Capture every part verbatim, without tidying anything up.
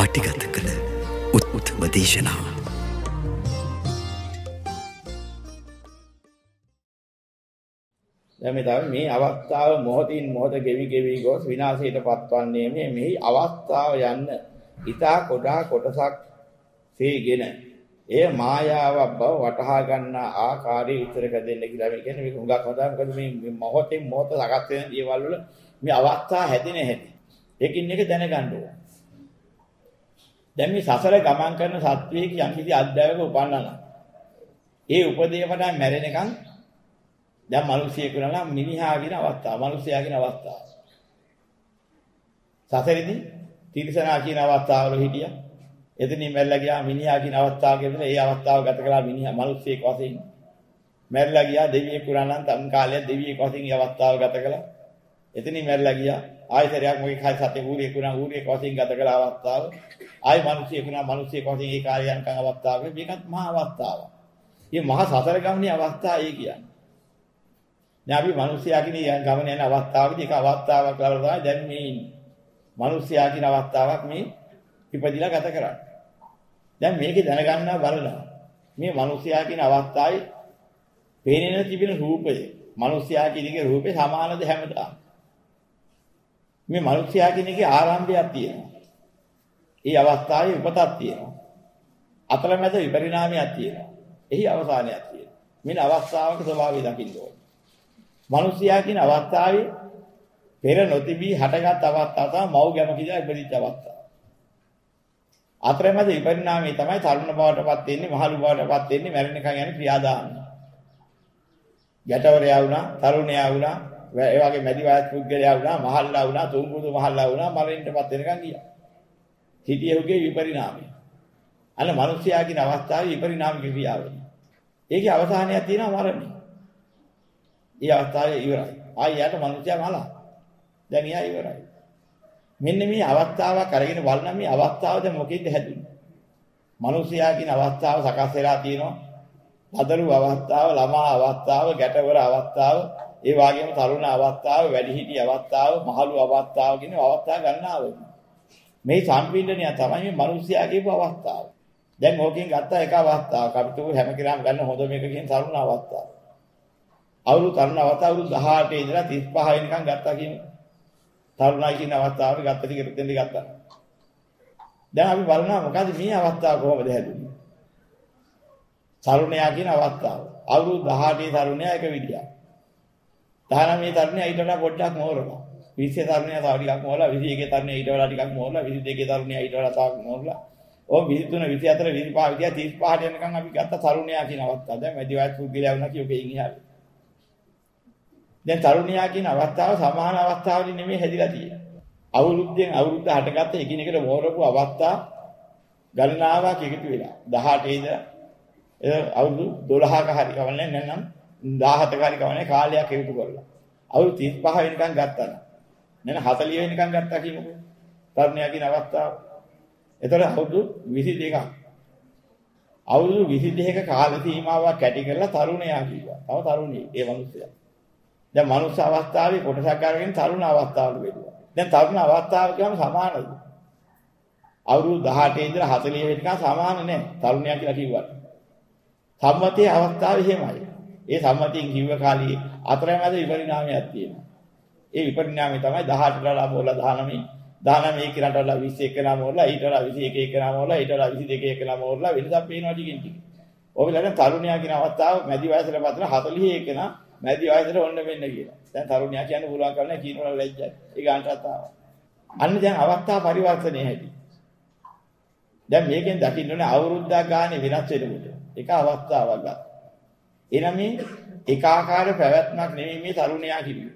පටිගත කළ උත්තම දේශනාව. දැන් මේ තමයි මේ අවස්ථාව මොහොතින් මොහොත ගෙවි ගෙවි ගොස් විනාශයට පත්වන්නේ මේ මෙහි අවස්ථාව යන්න ඊතා කොටා කොටසක් සීගෙන ඒ මායාවක් බව වටහා ගන්න ආකාරය විතර කදෙන්න කියලා මේ කියන්නේ මේක හුඟක් හදා මොකද මේ මොහොතින් මොහොත සකස් වෙන දේවල් වල මේ අවස්ථා හැදෙන හැටි ඒකින් එක දැනගන්න ඕන. දැන් මේ සසර ගමන් කරන සත්වයේ යම් කිසි අධ්‍යායක උපන්නා ඒ උපදේ වඩා මැරෙනකන් දැන් මිනිසියෙකු නම් මිනිහා කියන අවස්ථාව, මිනිසයා කියන අවස්ථාව. සසරෙදී තිරිසනා කියන අවස්ථාවල හිටියා. එතනින් මැරිලා ගියා මිනිහා කියන අවස්ථාව කියලා ඒ අවස්ථාව ගත කළා මිනිහා මිනිසෙක් වශයෙන්. මැරිලා ගියා දෙවියෙකු නම් තම කාලයක් දෙවියෙක් වශයෙන් ඒ අවස්ථාව ගත කළා. එතනින් මැරිලා ගියා ආයතරයක් මොකක් හරි සතේ ඌරියෙකු නම් ඌරියෙක් වශයෙන් ගත කළ අවස්ථාව. ආයි මිනිසෙකු නම් මිනිසෙක් වශයෙන් ඒ කාර්යයන්කන් අවස්ථාව. මේකත් මහා අවස්ථාවක්. මේ මහා සතර ගමනේ අවස්ථාව ඒ කියන්නේ. දැන් අපි මිනිස්යා කියන ගමන යන අවස්ථාවකදී එක අවස්ථාවක් ලබලා තමයි දැන් මේ ඉන්නේ. මිනිස්යා කියන අවස්ථාවක් මේ ඉපදිලා ගත කරන්නේ. දැන් මේකේ දැනගන්නවා බලනවා. මේ මිනිස්යා කියන අවස්ථාවේ පේනෙන තිබෙන රූපය, මිනිස්යා කියන එකේ රූපේ සමානද හැමදාම. මේ මිනිස්යා කියන එකේ ආරම්භයක් තියෙනවා. ඒ අවස්ථාවේ උපතක් තියෙනවා. අතරමැද විපරිණාමයක් තියෙනවා. එහි අවසානයක් තියෙනවා. මෙන්න අවස්ථාවක ස්වභාවය දකින්න ඕනේ. මිනිසයා කියන අවස්ථාවේ පෙර නොතිබී හටගත් අවස්ථාව තමයි මව් ගැම කියලා ඉපදිච්ච අවස්ථාව. අතරමැද විපරිණාමයේ තමයි තරුණ බවටපත් වෙන්නේ, මහලු බවටපත් වෙන්නේ, මැරෙනකන් යන ක්‍රියාදාමය. ගැටවරයා වුණා, තරුණයා වුණා, ඒ වගේ මැදි වයස් පුද්ගලයා වුණා, මහල්ලා වුණා, තුන්කුදු මහල්ලා වුණා, මරණයටපත් වෙනකන් ගියා. හිටියුගේ විපරිණාමය. අන්න මිනිසයා කියන අවස්ථාවේ විපරිණාමික ක්‍රියාව. ඒකේ අවසානයක් තියෙනවා මරණය. ඒ අවස්ථාවේ ඉවරයි. ආයෙත් මිනිසයා මලා. දැන් එයා ඉවරයි. මෙන්න මේ අවස්ථාවක් අරගෙන බලන මේ අවස්ථාව දැන් මොකෙන්ද හැදුනේ? මිනිසයා කියන අවස්ථාව සකස් වෙලා තියෙනවා. පදරු අවස්ථාව, ළමා අවස්ථාව, ගැටවර අවස්ථාව, ඒ වගේම තරුණ අවස්ථාව, වැඩිහිටි අවස්ථාව, මහලු අවස්ථාව කියන අවස්ථා ගන්නාව. මේ සම්පීඩනය තමයි මේ මිනිසයා කියපු අවස්ථාව. දැන් ඕකෙන් ගත්ත එක අවස්ථාවක්. අපි තුමු හැම කෙනාම ගන්න හොඳ මේක කියන තරුණ අවස්ථාව. අවුරුදු තරුණ අවස්ථාව අවුරුදු දහඅටේ ඉඳලා තිස් පහ වෙනකන් ගත්තා කියන්නේ. තරුණයි කියන අවස්ථාවේ ගත්ත ටික දෙන්න ගත්තා. දැන් අපි බලනවා මොකද මේ අවස්ථාව කොහොමද හැදුනේ? තරුණයා කියන අවස්ථාව. අවුරුදු දහඅටේ තරුණයා එක විදියක්. දහනවයේ තරුණයා ඊට වඩා පොඩ්ඩක් මෝරලා. විස්සේ තරුණයා තව ටිකක් මෝරලා, විසි එකේ තරුණයා ඊට වඩා ටිකක් මෝරලා, විසි දෙකේ තරුණයා ඊට වඩා තවත් මෝරලා. ඔය විසි තුන, විසි හතර, විසි පහ විදිය තිස් පහට යනකම් අපි ගත්ත තරුණයා කියන අවස්ථාව. දැන් මැදි වයස් පුද්ගලයා වුණා කියෝකේ ඉන්නේ. දැන් තරුණයා කියන අවස්ථාව සමාන අවස්ථාවලින් නෙමෙයි හැදිලා තියෙන්නේ. අවුරුද්දෙන් අවුරුද්ද හටගත්ත එකිනෙකට මෝරපු අවස්ථා ගණනාවක් එකතු වෙලා දහඅටේ ඉඳලා ඒ අවුරුදු දොළහක හරි කවන්නේ නැත්නම් දහහතක හරි කවන්නේ කාලයක් හේතු කරලා. අවුරුදු තිස් පහ වෙනකන් ගත්තා නම් නේද හතලිය වෙනකන් ගත්තා කියමුකෝ. තරුණයා කියන අවස්ථාව. එතකොට අවුරුදු විසි දෙකක්. අවුරුදු විසි දෙකක කාල සීමාවක් කැටි කරලා තරුණයා කිව්වා. තව තරුණියෙක් ඒ මිනිස්සයා. දැන් මනුස්ස අවස්ථාවේ කොටසක් අරගෙන තරුණ අවස්ථාවට බෙදුවා. දැන් තරුණ අවස්ථාව කියවම සමානයි. අවුරුදු දහඅටේ ඉඳලා හතලිය වෙනකන් සමාන නැහැ. තරුණයා කියලා කිව්වට. සම්මතයේ අවස්ථාව එහෙමයි. ඒ සම්මතියෙන් කිව්ව කාලේ අතරමැද විපරිණාමයක් තියෙනවා. ඒ විපරිණාමය තමයි දහඅට වල මොහොලා දහනවය, දහනවය කිරට වල විසි එක නම මොහොලා, ඊට වල විසි එක එක නම මොහොලා, ඊට වල විසි දෙක එක නම මොහොලා වෙනසක් පේනවා ටිකින් ටික. ඔබලට තරුණයා කියන අවස්ථාව මැදි වයසට පතන හතලිය එක නා මැදි වයසට ඔන්න වෙන්න කියලා. දැන් තරුණයා කියන්නේ පුළුවන් කරන්නේ කීනවල ලැජ්ජයි. ඒ ගානටත් ආවා. අන්න දැන් අවස්ථා පරිවර්තනයේ හැටි. දැන් මේකෙන් දකින්න ඕනේ අවුරුද්දක් ගානේ වෙනස් වෙනකොට. එක අවස්ථාවක් ගන්න. එනම මේ ඒකාකාර පැවැත්මක් නෙමෙයි මේ තරුණයා කිව්වේ.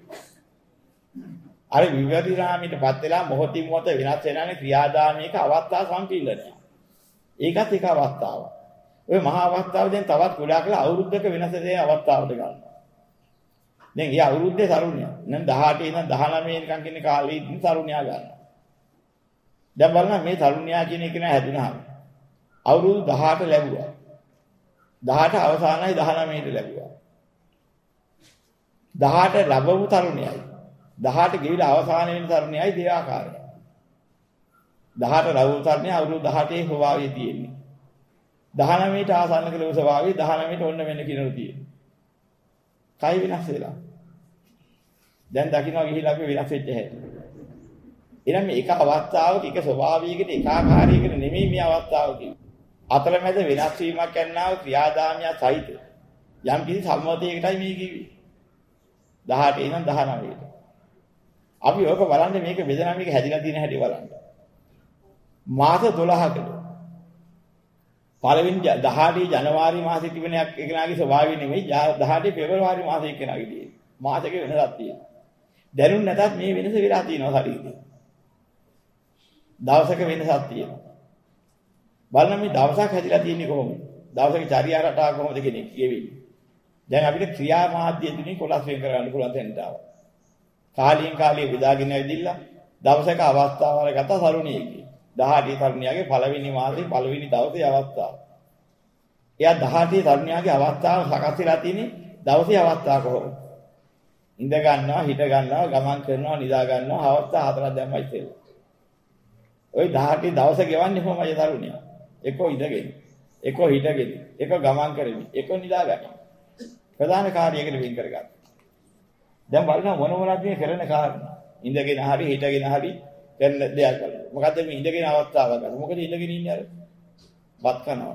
අර විවරිරාමීටපත් වෙලා මොහොතින් මොහොත වෙනස් වෙනානේ ක්‍රියාදාමයක අවස්ථා සම්පීඩනය. ඒකත් එක අවස්ථාවක්. ඔය මහා අවස්ථාව දැන් තවත් කුඩා කළා අවුරුද්දක වෙනස දෙන අවස්ථාවට ගන්නවා. දැන් ඊ අවුරුද්දේ තරුණයා. දැන් දහඅටේ ඉඳන් දහනවය වෙනකන් කියන කාලේ ඉන්න තරුණයා ගන්නවා. දැන් බලන්න මේ තරුණයා කියන එක නෑ හැදුනහම. අවුරුදු දහඅට ලැබුවා. දහඅට අවසානයි දහනවයට ලැබුවා. දහඅට ලැබවු තරුණයයි. දහඅට ගිවිලා අවසාන වෙන තරුණයයි දෙආකාරයි. දහඅට ලඝු තරණය අවුරුදු දහඅටේ ස්වභාවය තියෙන්නේ. දහනවයට ආසන්න කළ ස්වභාවය දහනවයට ඔන්න වෙන්න කියනු තියෙන්නේ. කයි වෙනස් වෙලා. දැන් දකින්නවා ගිහිලා අපි වෙනස් වෙච්ච හැටි. එහෙනම් මේක අවස්ථාවක එක ස්වභාවයකට ඒකාකාරයකට නෙමෙයි මේ අවස්ථාව කියන්නේ. අතරමැද වෙනස් වීමක් කරනවා ක්‍රියාදාමය සහිත. යම් කිසි සම්මතයකටයි මේ කිව්වේ. දහඅටේ ඉඳන් දහනවයට. අපි ඕක බලන්න මේක බෙදලා මේක හැදිලා තියෙන හැටි බලන්න. මාස දොළහකට පළවෙනි දහඅටේ ජනවාරි මාසෙ තිබෙන එකනාගේ ස්වභාවය නෙමෙයි දහඅටේ පෙබරවාරි මාසෙ එකනාගේ තියෙන්නේ. මාසෙක වෙනසක් තියෙනවා. දැනුන් නැතත් මේ වෙනස වෙලා තියෙනවා ශරීරේ. දවසක වෙනසක් තියෙනවා. බලන්න මේ දවසක් හැදිලා තියෙන්නේ කොහොමද? දවසක චර්යා රටාව කොහොමද කෙනෙක් කියවෙන්නේ? දැන් අපිට ක්‍රියා මාධ්‍ය තුنين කොටස් වෙන් කරගන්න පුළුවන් තැනට ආවා. කාලයෙන් කාලය බෙදාගෙන ඇවිදින්න දවසක අවස්ථාවල ගත සරුණියගේ දහඅටේ තරුණියගේ පළවෙනි මාසේ පළවෙනි දවසේ අවස්ථාව. එයා දහඅටේ තරුණියගේ අවස්ථාව සකස් වෙලා තියෙන්නේ දවසේ අවස්ථාව කොහොමද? ඉඳ ගන්නවා, හිට ගන්නවා, ගමන් කරනවා, නිදා ගන්නවා, අවස්ථා හතරක් දැම්මයි ඉතින්. ওই දහඅටේ දවස ගෙවන්නේ කොහොමද තරුණියා? එක්කෝ ඉඳගෙන, එක්කෝ හිටගෙන, එක්කෝ ගමන් කරමින්, එක්කෝ නිදා ගන්නවා. ප්‍රධාන කාර්යයකට වෙන් කරගන්න. දැන් බලන්න මොන මොනවද මේ කරන කාරණා. ඉඳගෙන හරි හිටගෙන හරි කරන දෙයක් බලන්න. මොකද්ද මේ ඉඳගෙන අවස්ථාවක් ගන්න. මොකද ඉඳගෙන ඉන්නේ අර වත් කරනවා.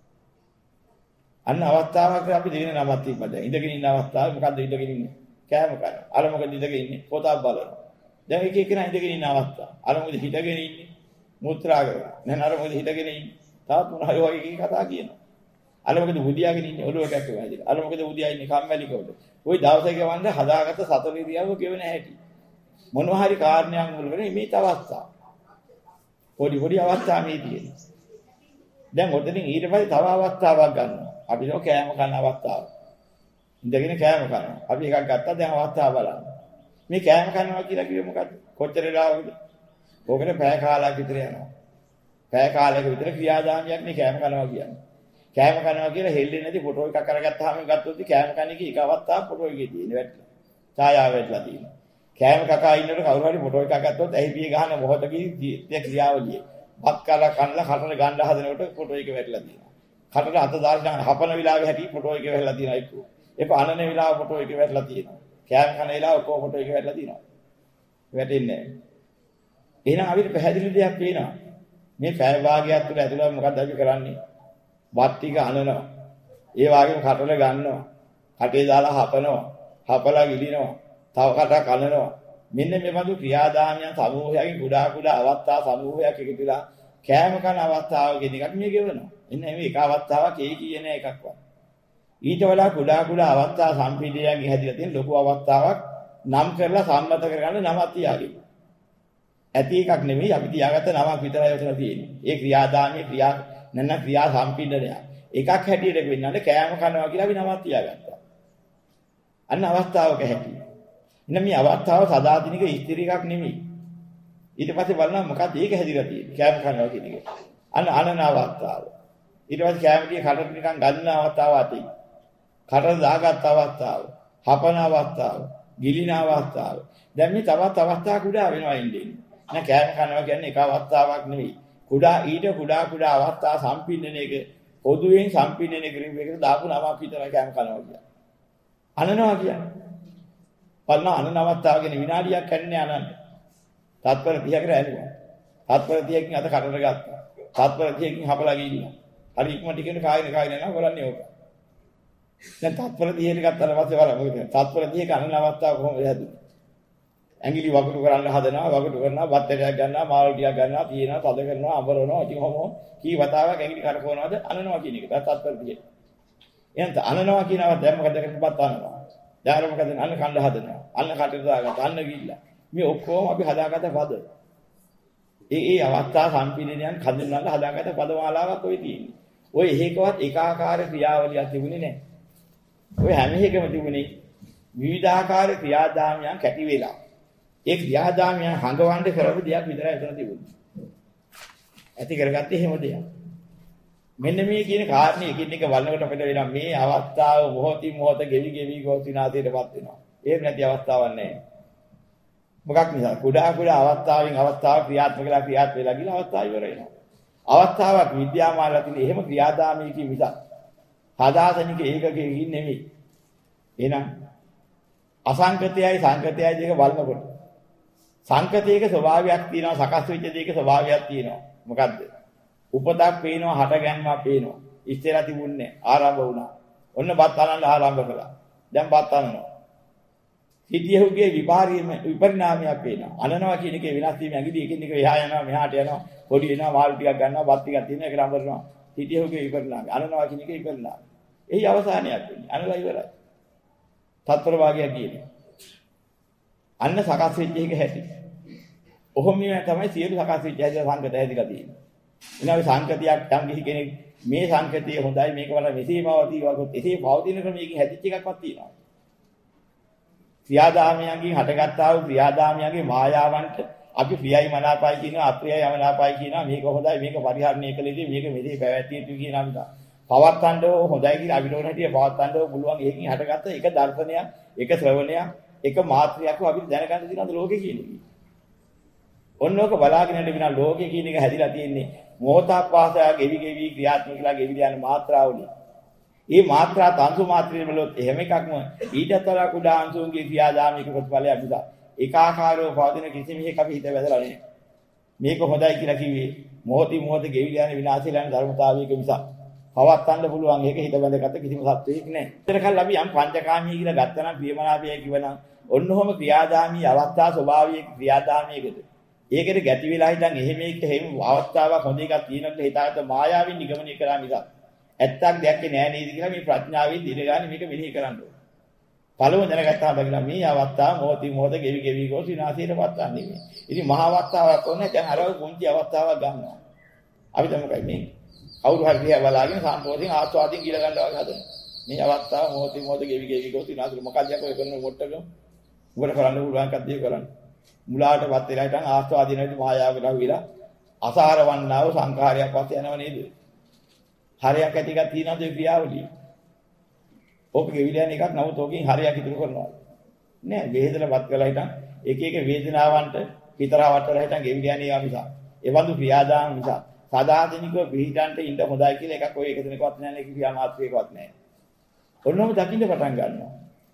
අන්න අවස්ථාවක් අපි දෙගෙන නමක් තිබ්බා දැන්. ඉඳගෙන ඉන්න අවස්ථාව මොකද්ද ඉඳගෙන ඉන්නේ? කෑම කරනවා. අර මොකද ඉඳගෙන ඉන්නේ? පොතක් බලනවා. දැන් එක එක කෙනා ඉඳගෙන ඉන්න අවස්ථාව. අර මොකද හිටගෙන ඉන්නේ? මුත්‍රා කරනවා. දැන් අර මොකද හිටගෙන ඉන්නේ? තාත් මොනවා වගේ කතා කියනවා. අර මොකද බුදියාගෙන ඉන්නේ ඔළුවට ඇක්කව හැදිලා. අර මොකද බුදියා ඉන්නේ කම්මැලි කවුද? ওই දවසේ ගවන්න හදාගත්ත සතර ඉරියව්ව ගෙවෙන හැටි. මොනවා හරි කාරණයක් මුල් කරගෙන මේ තවස්ථා. පොඩි පොඩි අවස්ථා මේ තියෙනවා. දැන් ඔතනින් ඊට පස්සේ තව අවස්ථාවක් ගන්නවා. අපි නෝ කෑම කන අවස්ථාව. ඉඳගෙන කෑම කනවා. අපි එකක් ගත්තා දැන් අවස්ථාව බලන්න. මේ කෑම කනවා කියලා කිව්වේ මොකද්ද? කොච්චර වෙලාවකද? ඕකනේ පැය කාලයක් විතර යනවා. පැය කාලයක විතර ක්‍රියාදාමයක් නේ කෑම කනවා කියන්නේ. කෑම කනවා කියලා හෙල්ලෙන්නේ නැති ෆොටෝ එකක් අරගත්තාම ගත්තොත් කෑම කන එකේ එක අවස්ථාවක් ෆොටෝ එකේ තියෙන වැටලා. ඡායාව වැටලා තියෙනවා. කෑම කකා ඉන්නකොට කවුරු හරි ෆොටෝ එකක් ගත්තොත් ඇහි පිය ගහන මොහොතකදී ඒ ක්‍රියාවලිය. බත් කාලා කන්නලා කටට ගන්න හදනකොට ෆොටෝ එක වැටලා තියෙනවා. කටට අත දාලා හපන විලාවේ හැටි ෆොටෝ එක වැටලා තියෙනවා එක්ක. ඒක අනන විලාව ෆොටෝ එක වැටලා තියෙනවා. කෑම කන විලාව කො ෆොටෝ එක වැටලා තියෙනවා. වැටෙන්නේ නැහැ. එහෙනම් අපිට පැහැදිලි දෙයක් පේනවා. මේ පැය භාගයක් තුළ ඇතුළත මොකක්ද අපි කරන්නේ? වත් ටික අනනවා. ඒ වගේම කටල ගන්නවා. කටේ දාලා හපනවා. හපලා ගිලිනවා. තව කටක් අනනවා. මෙන්න මේ බඳු ක්‍රියාදාමයන් සමූහයකින් කුඩා කුඩා අවස්ථා සමූහයක් එකතුලා කෑම කන අවස්ථාව කියන එකට මේ ගෙවනවා. එන්න මේ එක අවස්ථාවක් ඒ කියන එකක්වත්. ඊට වඩා කුඩා කුඩා අවස්ථා සම්පීඩනයන් හැදිලා තියෙන ලොකු අවස්ථාවක් නම් කරලා සම්මත කරගන්න නමක් තියාගෙන. ඇති එකක් නෙමෙයි අපි තියාගත්ත නමක් විතරයි උතන තියෙන්නේ. ඒ ක්‍රියාදාමයේ ක්‍රියා නැන්න ක්‍රියා සම්පීඩනය. එකක් හැටියට වෙන්නන්නේ කෑම කනවා කියලා අපි නමක් තියාගත්තා. අන්න අවස්ථාවක හැටි. එන්න මේ අවස්ථාව සදාතනික ස්ථිර එකක් නෙමෙයි. ඊට පස්සේ බලනවා මොකක්ද ඒක හැදිලා තියෙන්නේ. කෑම කනවා කියන එක. අන්න අනන අවස්ථාව. ඊට පස්සේ කෑම කිය කටට නිකන් ගන්න අවස්ථාව ඇති. කටට දාගත් අවස්ථාව. හපන අවස්ථාව. ගිලින අවස්ථාව. දැන් මේ තවත් අවස්ථා කුඩා වෙනවා ඉන්නේ. නෑ කෑම කනවා කියන්නේ එක අවස්ථාවක් නෙවෙයි. කුඩා ඊට කුඩා කුඩා අවස්ථා සම්පින්නනයක පොදුවෙන් සම්පින්නනය කිරීම එකට දාපු නමක් විතරයි කෑම කනවා කියන්නේ. අනනවා කියන්නේ. බලන අනන අවස්ථාව කියන්නේ විනාඩියක් යන්නේ අනන්න. තත්පර තිහකට ඇනුවා. තත්පර තිහකින් අත කටට ගත්තා. තත්පර තිහකින් හපලා ගිහිල්ලා. හරි ඉක්මනට කියන කායින කායින යනවා බලන්නේ ඕක. දැන් තත්පර තිහකට ගත්තාට පස්සේ බලන්න මොකද? තත්පර තිහක අනන අවස්ථාව කොහොමද හැදුනේ? ඇඟිලි වගුරු කරන්න හදනවා වගුරු කරනවා බත් එකක් ගන්නවා මාළු ටිකක් ගන්නවා තියෙනවා තද කරනවා අඹරනවා ඉතින් කොහොම කී වතාවක් ඇඟිලි කරකවනවද අනනවා කියන එක තත්පර තිහක. එහෙනම් අනනවා කියනවා දැන් මොකද කරන්නේ බත් අනනවා. දැන් මොකද අන්න කන්න හදනවා. අන්න කටට දාගත්තා අන්න ගිහිල්ලා. මේ ඔක්කොම අපි හදාගත්ත පද. ඒ ඒ අවස්ථා සම්පීඩනයන් හඳුන්වන්න හදාගත්ත පදමාලාවක් ඔය තියෙන්නේ. ඔය එකකවත් ඒකාකාර ක්‍රියාවලියක් තිබුණේ නැහැ. ඔය හැම එකම තිබුණේ විවිධාකාර ක්‍රියාදාමයන් කැටි වෙලා. ඒ ක්‍රියාදාමයන් හංගවන්න කරපු දෙයක් විතරයි එතන තිබුණේ. ඇති කරගත්තේ එහෙම දෙයක්. මෙන්න මේ කියන කාරණේ එකින් එක වළනකට අපිට වෙනවා මේ අවස්ථාව මොහොතින් මොහොත ගෙවි ගෙවි ගොස් විනාශයටපත් වෙනවා. එහෙම නැති අවස්ථාවක් නැහැ. මොකක් නිසා? කුඩා කුඩා අවස්ථාවෙන් අවස්ථාව ක්‍රියාත්මක වෙලා ක්‍රියාත්මක වෙලා ගිහලා අවස්ථාව ඉවර වෙනවා. අවස්ථාවක් විද්‍යාමානලා තියෙන එහෙම ක්‍රියාදාමයකින් මිසක් සදාතනික ඒකකයකින් නෙමෙයි. එහෙනම් අසංකතයයි සංකතයයි දෙක බලනකොට සංකතයක ස්වභාවයක් තියෙනවා, සකස් වෙච්ච දෙයක ස්වභාවයක් තියෙනවා. මොකද්ද? උපතක් පේනවා, හට ගැනීමක් පේනවා. ඉස්සෙල්ලා තිබුණේ ආරම්භ වුණා. ඔන්න බත් අනන්න ආරම්භ කළා. දැන් බත් අනනවා. සිටියහුගේ විපාරීම විපරිණාමයක් පේනවා. අනනවා කියන එකේ වෙනස් වීම ඇඟිලි එකින් එක එහා යනවා, මෙහාට යනවා, පොඩි වෙනවා, මාළු ටිකක් ගන්නවා, බත් ටිකක් තියෙනවා, ඒක රඹරනවා. සිටියහුගේ විපරිණාමය. අනනවා කියන එකේ විපරිණාමය. එහි අවසානයක් වෙන්නේ. අනලා ඉවරයි. තත්පර භාගයක් කියන්නේ. අන්න සකස් වෙච්ච එක හැටි. ඔහොම තමයි සියලු සකස් වෙච්ච හැටි සංකත හැදිලා තියෙන්නේ. ඊළඟ සංකතියක් යම් කිසි කෙනෙක් මේ සංකතිය හොඳයි මේක වල මෙසේ පවතී වගොත් එසේ පවතින ක්‍රමයකින් හැදිච්ච එකක්වත් තියෙනවා. ක්‍රියාදාමයන්ගෙන් හටගත්තා වූ ක්‍රියාදාමයන්ගේ මායාවන්ට අපි ප්‍රියයි මනාපයි කියනවා, අප්‍රියයි මනාපයි කියනවා, මේක හොඳයි මේක පරිහරණය කළ යුතුයි, මේක මෙසේ පැවැත්විය යුතුයි කියන අමිත. පවත්තන්න හොඳයි කියලා අපිට ඕන හැටියට පවත්තන්න පුළුවන්. ඒකකින් හටගත්ත එක දර්ශනයක්, එක ශ්‍රවණයක්, එක මාත්‍රයක් අපිට දැනගන්න තියෙනවා ලෝකේ කියන එක. ඔන්නෝක බලාගෙන ඉන්න විනා ලෝකේ කියන එක හැදිලා තියෙන්නේ මොහොතපාසය ගෙවි ගෙවි ක්‍රියාත්මක කියලා ගෙවි යන මාත්‍රාවලින්. මේ මාත්‍රා තංසු මාත්‍රේ වලත් එහෙම එකක්ම ඊටතර කුඩා අංශුන්ගේ ක්‍රියාදාමික ප්‍රතිඵලය අපිට ඒකාකාරව පවතින කිසිම එකක් අපි හිත වැදලා නැහැ. මේක හොඳයි කියලා කිව්වේ මොහොතින් මොහොත ගෙවි යන විනාශය යන ධර්මතාවයක නිසා. පවත්තන්න පුළුවන් ඒක හිත බැඳගත්ත කිසිම සත්‍යයක් නැහැ. ඒතර කල් අපි යම් පංචකාමී කියලා ගත්තා නම් ප්‍රියමනාපයයි කිවනම් ඔන්නෝම ක්‍රියාදාමී අවස්ථා ස්වභාවයේ ක්‍රියාදාමයකද ඒකේ ගැටි වෙලා හිටන් එහෙම එක එහෙම අවස්ථාවක් හොඳ එකක් තියෙනකොට හිතාගත්ත මායාවෙන් නිගමනය කරා මිසක් ඇත්තක් දැක්කේ නෑ නේද කියලා මේ ප්‍රඥාවෙන් දිරගානේ මේක මෙනෙහි කරන්න ඕනේ. පළවෙනි දැනගත්තාම බගිලා මේ අවස්ථාව මොහොතින් මොහොත ගෙවි ගෙවි ගොස් විනාශයටපත් වන්නේ. ඉතින් මහා අවස්ථාවක් ඕනේ දැන් අර කුංචි අවස්ථාවක් ගන්නවා. අපි දැන් මොකයි මේ කවුරු හරි දිහා බලාගෙන සම්පෝතින් ආස්වාදින් කියලා ගන්නවා වගේ හදනවා. මේ අවස්ථාව මොහොතින් මොහොත ගෙවි ගෙවි ගොස් විනාශයට මොකක්ද යකෝ කරන මොට්ටකම උඹට කරන්න පුළුවන් එකක් දිය කරන්න. මුලාටපත් වෙලා හිටන් ආස්වාදිනේදී මායාවකට අහුවිලා අසාරවන්නා වූ සංඛාරයක් පස්සේ යනව නේද? හරයක් ඇති එකක් තියෙනවද ඒ ක්‍රියාවලිය? ඔක ගෙවිලා යන එකක් නමුත් ඔකෙන් හරයක් ඉතුරු කරනවා. නෑ වේදනපත් කළා හිටන් එක එක වේදනාවන්ට පිටරවට්ටලා හිටන් ගෙවිලා යන ඒවා නිසා. ඒ වඳු ක්‍රියාදාම නිසා සදාතනිකව පිළිගන්න ඉන්න හොඳයි කියලා එකක් ඔය එක දිනකවත් නෑ නේ ක්‍රියා මාත්‍රයකවත් නෑ. ඔන්නෝම දකින්න පටන් ගන්නවා.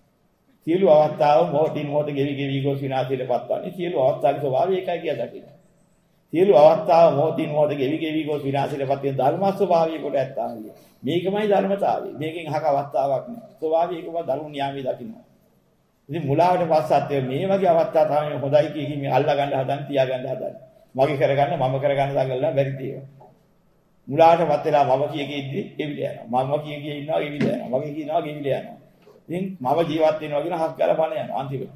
සියලු අවස්ථාව මොහොතින් මොහොත ගෙවි ගෙවි ගොස් විනාශයටපත් වන්නේ සියලු අවස්ථාවේ ස්වභාවය එකයි කියලා දකින්න. සියලු අවස්ථාව මොහොතින් මොහොත ගෙවි ගෙවි ගොස් විනාශයටපත් වෙන ධර්ම ස්වභාවය කොට ඇත්තාවිය. මේකමයි ධර්මතාවය. මේකෙන් අහක අවස්ථාවක් නෑ. ස්වභාවය එකම ධර්ම න්‍යාමයේ දකින්නවා. ඉතින් මුලාවට පස්සත් මේ වගේ අවස්ථා තමයි හොඳයි කිය මේ අල්ලා ගන්න හදන තියා ගන්න හදන. මගේ කරගන්න මම කරගන්න දඟලලා බැරි තියෙනවා. මුලාවටපත් වෙලා මම කිය කිය ඉද්දි එවිල යනවා. මම කිය කිය ඉන්නවා එවිල යනවා. මගේ කියනවා ගෙවිල යනවා. ඉතින් මම ජීවත් වෙනවා කියන හක් කරලා පණ යනවා අන්තිමට.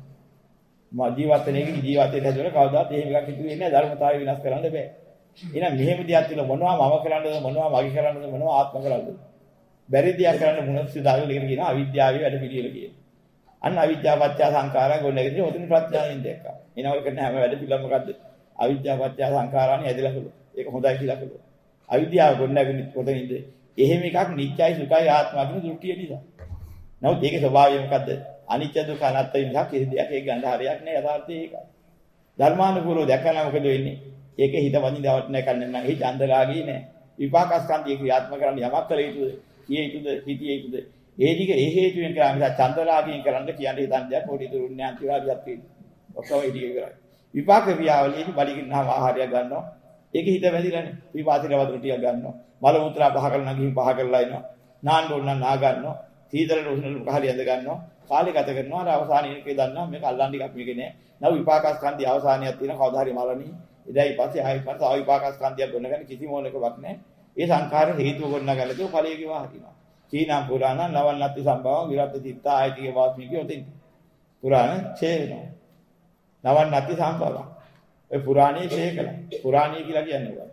මම ජීවත් වෙන එක ජීවත් වෙන්න හදන කවදාත් එහෙම එකක් හිතුවේ නැහැ ධර්මතාවය විනාශ කරන්න බෑ. එහෙනම් මෙහෙම දියක් තියෙන මොනවා මම කරන්නද මොනවා මගේ කරන්නද මොනවා ආත්ම කරන්නද? බැරි දියක් කරන්න මොනවද සිතාගෙන ඉගෙන කියන අවිද්‍යාවේ වැඩ පිළිවෙල කියන. අන්න අවිද්‍යාව පත්‍ය සංඛාරා ගොඩනැගෙන්නේ ඔතන ප්‍රඥාවෙන් දැක්කා. එනවා කරන හැම වැඩ පිළිවෙල මොකද්ද? අවිද්‍යාව පත්‍ය සංඛාරානේ ඇදලා කළා. ඒක හොඳයි කියලා කළා. අවිද්‍යාව ගොඩනැගෙන්නේ කොතනින්ද? එහෙම එකක් නිත්‍යයි සුඛයි ආත්මයි කියන දෘෂ්ටිය නිසා. නමුත් ඒකේ ස්වභාවය මොකද්ද? අනිත්‍ය දුක්ඛ අනාත්ම නිසා කිසි දෙයක් ඒක ගන්න හරියක් නෑ යථාර්ථය ඒකයි. ධර්මානුකූලව දැකලා මොකද වෙන්නේ? ඒකේ හිත වදිනවට නෑ කන්නේ නැහැ. ඒ චන්දරාගී නෑ. විපාකස්කන්ධය ක්‍රියාත්මක කරන්න යමක් කළ යුතුද? කිය යුතුද? හිතිය යුතුද? ඒ දිග ඒ හේතුවෙන් කරා නිසා චන්දරාගයෙන් කරන්න කියන්නේ හිතන් දෙයක් පොඩි දුරුන්නේ අන්තිවාදියක් තියෙනවා. ඔක්කොම ඒ දිගේ කරා. විපාක ක්‍රියාවලියේදී බඩගින්නාම ආහාරයක් ගන්නවා. ඒකේ හිත වැදිලානේ. විපාතිර වතුර ටිකක් ගන්නවා. මල මුත්‍රා පහ කරලා ගිහින් පහ කරලා එනවා. නාන්න ඕන නම් නා ගන්නවා. සීතල උෂ්ණ කහලිය ඇඳ ගන්නවා. කාලේ ගත කරනවා. අර අවසානයේ එකේ දන්නවා මේක අල්ලන්න ටිකක් මේකේ නෑ. නව විපාකස්කන්ධය අවසානියක් තියෙන කවදා හරි මරණී. එදායි පස්සේ ආයි පස්සේ ආයි විපාකස්කන්ධයක් ගොන්නගන්න කිසි මොනකවක් නෑ. ඒ සංඛාර හේතුව ගොන්නගන්න තෝ ඵලයේ කිවා හරිනවා. චීනම් පුරාණ නවන්නත්ති සම්භවං විරත් චිත්ත ආයතික වාස්මිකේ උතින්. පුරාණ ඡේදනවා. නවන්නත්ති සම්භවං. ඒ පුරාණේ ඡේ කළා. පුරාණී කියලා කියන්නේ මොකක්ද?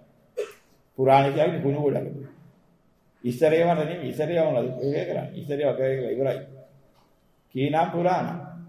පුරාණේ කියන්නේ ගුණ ගොඩක්. ඉස්සරේව නෙමෙයි ඉස්සරේව මොනවද ඒක කරන්නේ ඉස්සරේව කරේ ඉවරයි කීනම් පුරාණ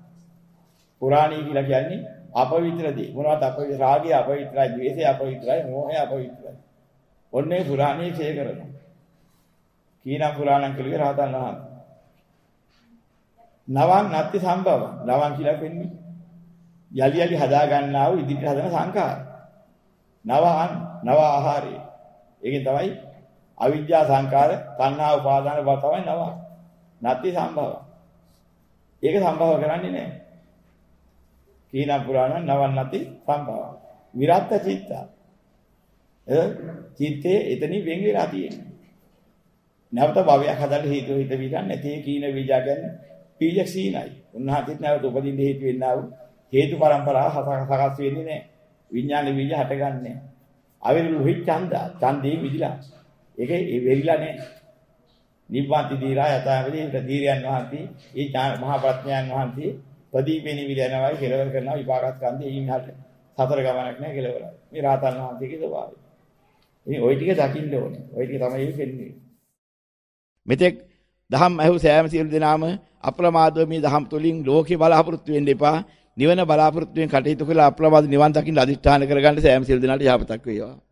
පුරාණී කියලා කියන්නේ අපවිත්‍රදී මොනවද අපවිත්‍ර රාගය අපවිත්‍රයි ද්වේෂය අපවිත්‍රයි මෝහය අපවිත්‍රයි ඔන්නේ පුරාණී ඡේ කරනවා කීනම් පුරාණං කියලා රහතන් වහන්සේ නවන් නැති සම්භව නවන් කියලා කියන්නේ යලි යලි හදා ගන්නා වූ ඉදිරියට හදන සංඛාර. නව නව ආහාරය. ඒකෙන් තමයි අවිජ්ජා සංඛාර, තණ්හා උපාදාන බව තමයි නව. නැති සම්භව. ඒක සම්භව කරන්නේ නැහැ. කීන පුරාණ නවන් නැති සම්භව. විරත් චිත්ත. එ චිත්තේ එතනින් වෙන් වෙලා තියෙන්නේ. නැවත භවයක් හදන්න හේතු හිත විඳන් නැති කීන බීජ කියන්නේ බීජ සීනයි. උන්වහන්සේත් නැවත උපදින්න හේතු වෙන්නා වූ හේතු පරම්පරාව සකස් වෙන්නේ නැහැ. විඥාන බීජ හටගන්නේ. අවිරුල් හිත් ඡන්ද ඡන්දේ විදිලා. ඒකේ වෙරිලා නැහැ. නිබ්බාති දීරා යථාවදී ප්‍රදීරයන් වහන්සේ ඒ මහා ප්‍රඥාන් වහන්සේ ප්‍රදීපේනි විලයනවයි කෙලවර කරනවා විපාකත් කන්දේ ඊමහට සතර ගමනක් නැහැ කෙලවරයි. මේ රාතන් වහන්සේගේ ස්වභාවය. ඉතින් ওই ටික දකින්න ඕනේ. ওই ටික තමයි වෙන්නේ. මෙතෙක් දහම් ඇහු සෑම සියලු දෙනාම අප්‍රමාදව මේ දහම් තුලින් ලෝකේ බලාපොරොත්තු වෙන්න එපා. නිවන බලාපොරොත්තු වෙන කටයුතු කළා අප්‍රමාද නිවන් දකින්න අදිෂ්ඨාන කරගන්න සෑම සියලු දෙනාට යහපතක් වේවා.